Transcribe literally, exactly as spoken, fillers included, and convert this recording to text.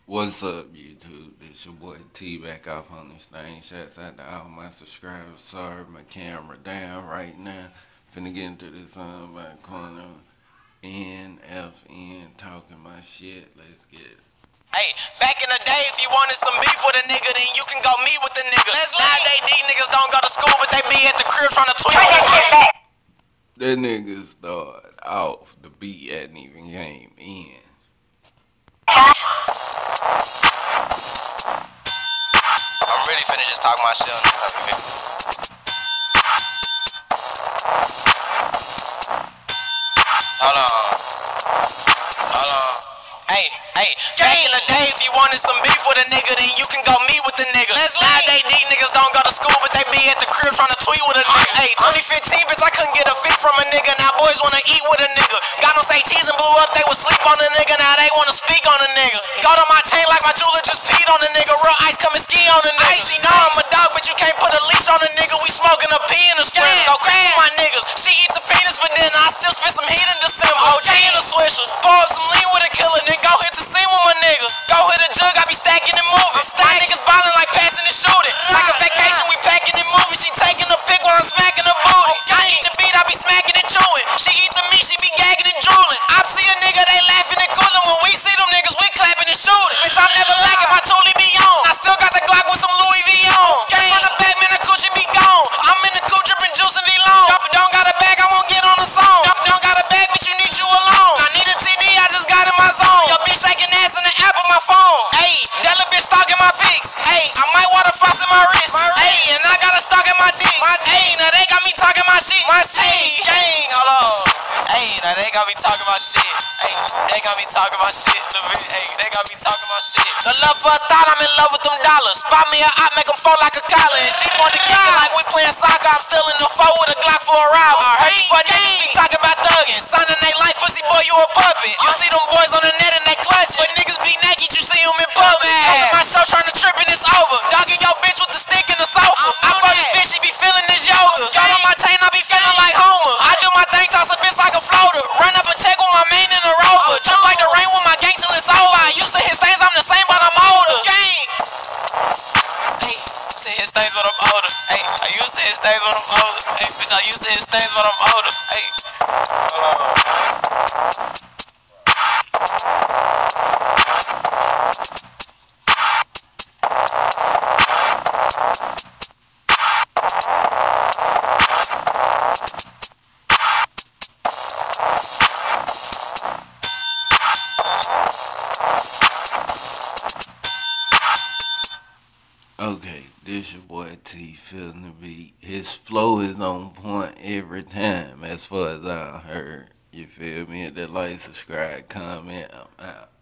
What's up, YouTube? This your boy T back off on this thing. Shouts out to all my subscribers. Sorry, my camera down right now. Finna get into this um by corner. N F N talking my shit. Let's get it. Hey, back in the day, if you wanted some beef with a nigga, then you can go meet with the nigga. Nowadays, these niggas don't go to school, but they be at the crib trying to tweet with the nigga. That nigga started off. The beat hadn't even came in. I'm really finna just talk my shit on this stuff, you feel me? Hold on. Hold on. Hey, hey, back in the day, if you wanted some beef with a nigga, then you can go meet with the nigga. Nowadays, these niggas don't go to school, but they be at the crib trying to tweet with a nigga. Hey, twenty fifteen, bitch, I couldn't get a fit from a nigga. Now boys wanna eat with a nigga. Got no say T's and blew up, they would sleep on a nigga. Now they wanna speak on a nigga. Got on my chain like my jeweler just peed on a nigga. Real ice come and ski on a nigga. She know I'm a dog, but you can't put a leash on a nigga. We smoking a pee in the spring. Go crack my niggas. She eat the penis for dinner. I still spit some heat in December. O J in the swisher. Pour up some lean with a killer. Then go hit the scene with my nigga. Go hit a jug, I be stacking and moving. My niggas ballin' like passing and shooting. Like a vacation, we packing and moving. She taking a pic while I'm smacking her booty. I eat the beat, I be smacking and chewing. She eat the meat, she be gagging and drooling. I see a nigga, they laughing and cooling. When we see them niggas, we clapping and shooting. Bitch, I'm never lacking, my toolie be on. I still got the Glock with some Louis V on. Gang on the back, man, the coochie be gone. I'm in the coupe dripping juice and V-Long. Don't got a bag, I won't get on the song. Don't got a bag, bitch, you need you alone. I need a T D, I just got in my zone. Yo, bitch shaking ass in the app on my phone. Ayy, that little bitch stalking my pics. Ayy, I might water floss in my wrist. Ayy, and I got a stock in my dick. Ayy, now they got me talking my shit. My shit, gang, hold on. Ayy, now they got me talking my shit. Ayy, they got me talking my shit. Little bit, ayy, they got me talking my shit. The love for a thought, I'm in love with them dollars. Spot me a op, make them fall like a collar. And she want to kick it like we playing soccer. I'm still in the four with a Glock for a ride. I heard you fuck niggas be talking about thugging. Signing they life, pussy boy, you a puppet. You see them boys on the net and they clutching. But niggas be naked, you see them in public. After my show trying to trip and it's over. Dogging your bitch with the stick in the sofa. I fuck this bitch, she be feeling this yoga. Got on my chain, I be feeling like Homer. I do my thing, toss a bitch like a floater. Run up a check with my main in a rover. Jump like the rain with my gang till it's over. I used to hit stains, I'm the same, but I'm older. Gang. Hey, used to hit stains, but I'm older. Hey, I used to hit stains, but I'm older. Hey, bitch, I used to hit stains, but I'm older. Hey. Okay, this your boy T feeling the beat. His flow is on point every time, as far as I heard. You feel me? Hit that like, subscribe, comment. I'm out.